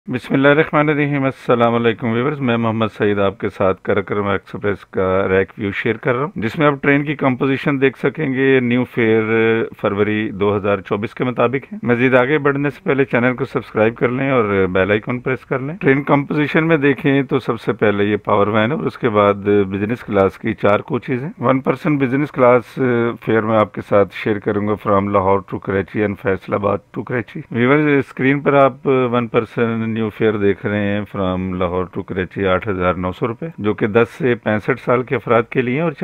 बिस्मिल्लाहिर्रहमानिर्रहीम। अस्सलाम वालेकुम व्यूअर्स, मैं मोहम्मद सईद आपके साथ कार्यक्रम एक्सप्रेस का रैक व्यू शेयर कर रहा हूं, जिसमें आप ट्रेन की कंपोजिशन देख सकेंगे। न्यू फेयर फरवरी 2024 के मुताबिक है। मजीद आगे बढ़ने से पहले चैनल को सब्सक्राइब कर लें और बेल आइकन प्रेस कर लें। ट्रेन कंपोजिशन में देखें तो सबसे पहले ये पावर वैन है और उसके बाद बिजनेस क्लास की 4 कोचेज हैं। 1 पर्सन बिजनेस क्लास फेयर में आपके साथ शेयर करूंगा from Lahore to Karachi and Faisalabad to Karachi. Viewers, screen पर आप 1 पर्सन न्यू फेयर देख रहे हैं फ्रॉम लाहौर टू कराची 8,900 रुपए, जो कि 10 से 65 साल के अफराद के लिए, और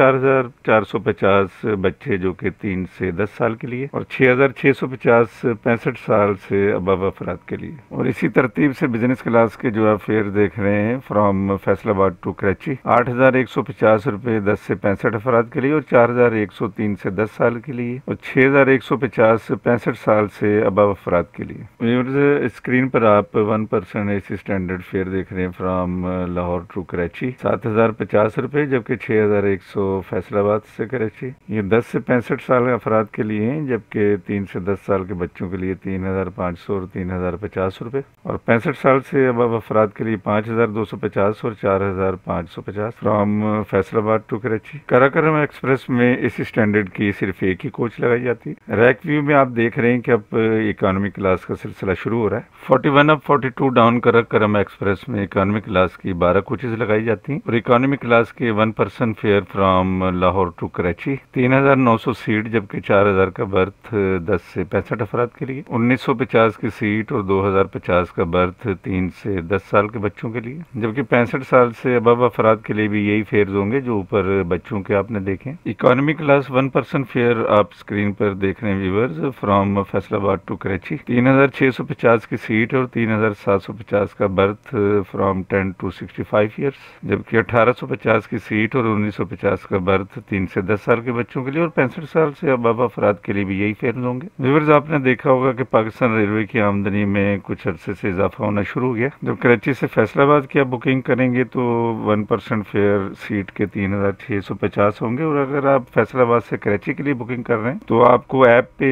4,450 बच्चे जो कि 3 से 10 साल के लिए, और 6,650 65 साल से अबव अफराद के लिए। और इसी तरतीब से बिजनेस क्लास के जो आप फेयर देख रहे हैं फ्रॉम फैसलाबाद टू कराची 8,150 रुपए 10 से 65 अफराद के लिए, और 4,103 से 10 साल के लिए, और 6,150 65 साल से अबव अफराद के लिए। स्क्रीन पर आप 1 पर्सन एसी स्टैंडर्ड फेयर देख रहे हैं फ्रॉम लाहौर टू कराची 7,050 रुपए, जबकि 6,100 फैसलाबाद से कराची। ये 10 से 65 साल अफराद के लिए हैं, जबकि 3 से 10 साल के बच्चों के लिए 3,500 और 3,050 रुपए, और 65 साल से अब अफराद के लिए 5,250 और 4,550 from Faisalabad to Karachi. Karakoram express में एसी स्टैंडर्ड की सिर्फ एक ही कोच लगाई जाती है। रैक व्यू में आप देख रहे हैं कि अब इकोनॉमी क्लास का सिलसिला शुरू हो रहा है। 41 अप 42 डाउन काराकोरम एक्सप्रेस में इकोनॉमी क्लास की 12 कोचेज लगाई जाती हैं, और इकोनॉमी क्लास के 1 person fare from Lahore to Karachi 3,900 seat, जबकि 4,000 का बर्थ 10 से 65 अफराद के लिए, 1,950 की सीट और 2,050 का बर्थ 3 से 10 साल के बच्चों के लिए, जबकि 65 साल से अबव अफराद के लिए भी यही फेयर होंगे जो ऊपर बच्चों के आपने देखे। इकोनॉमी क्लास 1 पर्सन फेयर आप स्क्रीन पर देख रहे हैं viewers from Faisalabad to Karachi 3,650 की सीट और 3,750 का बर्थ फ्रॉम 10 टू 65 ईयर्स, जबकि 1,850 की सीट और 1,950 का बर्थ 3 से 10 साल के बच्चों के लिए, और 65 साल से अबव अफराद के लिए भी यही फेयर होंगे। व्यूअर्स, आपने देखा होगा कि पाकिस्तान रेलवे की आमदनी में कुछ अरसे से इजाफा होना शुरू हो गया। जब कराची से फैसलाबाद की आप बुकिंग करेंगे तो 1 पर्सन फेयर सीट के 3,650 होंगे, और अगर आप फैसलाबाद से कराची के लिए बुकिंग कर रहे हैं तो आपको ऐप पे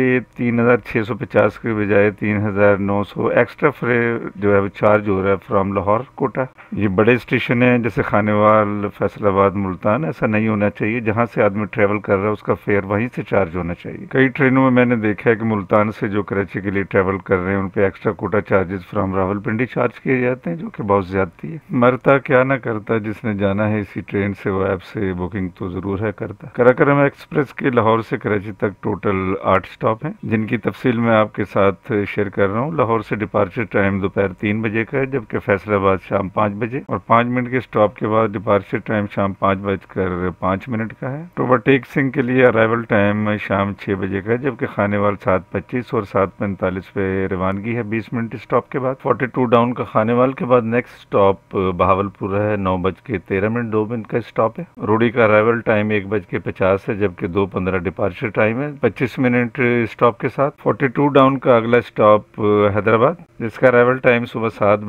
3,650 के बजाय 3,900 एक्स्ट्रा फेयर जो है वो चार्ज हो रहा है फ्रॉम लाहौर कोटा। ये बड़े स्टेशन है जैसे खानेवाल, फैसलाबाद, मुल्तान, ऐसा नहीं होना चाहिए। जहाँ से आदमी ट्रेवल कर रहा है उसका फेयर वहीं से चार्ज होना चाहिए। कई ट्रेनों में मैंने देखा है कि मुल्तान से जो कराची के लिए ट्रेवल कर रहे हैं उन पे extra quota charges from Rawalpindi charge किए जाते हैं, जो कि बहुत ज्यादती है। मरता क्या ना करता, जिसने जाना है इसी ट्रेन से वो ऐप से बुकिंग तो जरूर है करता। काराकोरम एक्सप्रेस के लाहौर से कराची तक टोटल 8 स्टॉप हैं, जिनकी तफसील मैं आपके साथ शेयर कर रहा हूँ। लाहौर से डिपार्चर टाइम दोपहर 3 बजे का है, जबकि फैसलाबाद शाम 5 बजे, और 5 मिनट के स्टॉप के बाद डिपार्चर टाइम शाम 5:05 का है। तो ओवरटेक सिंह के लिए अराइवल टाइम शाम 6 बजे का है, जबकि खानेवाल 7:25 और 7:45 पे रवानगी है 20 मिनट स्टॉप के बाद। 42 डाउन का खानेवाल के बाद नेक्स्ट स्टॉप बहावलपुर है, 9:13 2 मिनट का स्टॉप है। रोडी का अराइवल टाइम 1:50 है, जबकि 2:15 डिपार्चर टाइम है 25 मिनट स्टॉप के साथ। 42 डाउन का अगला स्टॉप हैदराबाद, जिसका अराइवल टाइम सुबह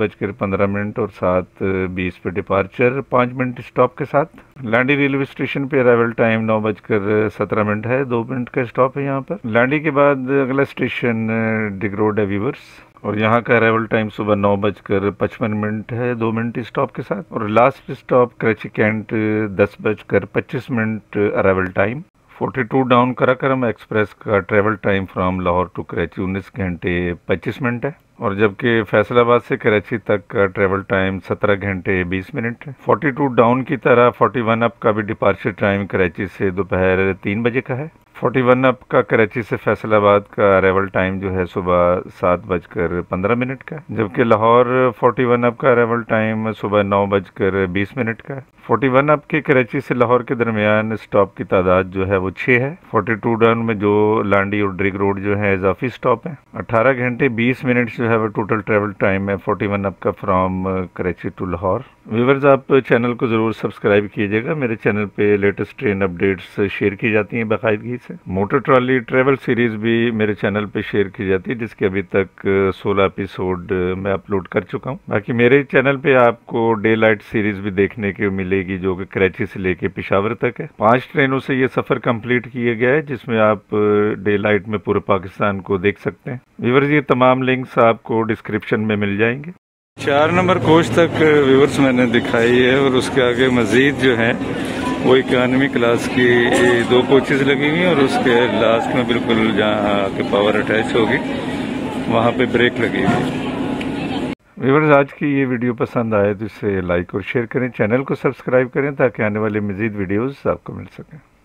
7:15 और 7:20 पे डिपार्चर 5 मिनट स्टॉप के साथ। लांडी रेलवे स्टेशन पे अराइवल टाइम 9:17 है, 2 मिनट का स्टॉप है यहाँ पर। लांडी के बाद अगला स्टेशन डिगरोड है व्यूअर्स, और यहाँ का अराइवल टाइम सुबह 9:55 है, 2 मिनट स्टॉप के साथ। और last stop Karachi cantt 10:25 arrival time. 42 down Karakoram express का travel time from Lahore to Karachi 19 घंटे 25 मिनट है, और जबकि फैसलाबाद से कराची तक का ट्रेवल टाइम 17 घंटे 20 मिनट है। 42 डाउन की तरह 41 अप का भी डिपार्चर टाइम कराची से दोपहर 3 बजे का है। 41 अप का कराची से फैसलाबाद का अराइवल टाइम जो है सुबह 7:15 का, जबकि लाहौर 41 अप का अराइवल टाइम सुबह 9:20 का है। 41 अप के कराची से लाहौर के दरमियान स्टॉप की तादाद जो है वो 6 है। 42 डाउन में जो लांडी और ड्रिग रोड जो है इजाफी स्टॉप है। 18 घंटे 20 मिनट जो है वो टोटल ट्रेवल टाइम है 41 अप का from Karachi to Lahore. Viewers, आप चैनल को जरूर सब्सक्राइब कीजिएगा। मेरे चैनल पे लेटेस्ट ट्रेन अपडेट्स शेयर की जाती हैं बाकायदगी से। मोटर ट्रॉली ट्रेवल सीरीज भी मेरे चैनल पे शेयर की जाती है, जिसके अभी तक 16 एपिसोड मैं अपलोड कर चुका हूँ। बाकी मेरे चैनल पे आपको डे लाइट सीरीज भी देखने को मिलेगी, जो कि कराची से लेके पेशावर तक है। 5 ट्रेनों से ये सफर कंप्लीट किया गया है, जिसमें आप डे लाइट में पूरे पाकिस्तान को देख सकते हैं। व्यूअर्स, ये तमाम लिंक्स आपको डिस्क्रिप्शन में मिल जाएंगे। 4 नंबर कोच तक व्यूअर्स मैंने दिखाई है और उसके आगे मजीद जो है वो इकोनॉमी क्लास की 2 कोचेस लगी हुई हैं और उसके लास्ट में बिल्कुल जहाँ के पावर अटैच होगी वहाँ पे ब्रेक लगी हुई है। व्यूअर्स, आज की ये वीडियो पसंद आए तो इसे लाइक और शेयर करें, चैनल को सब्सक्राइब करें ताकि आने वाली मज़ीद वीडियोस आपको मिल सकें।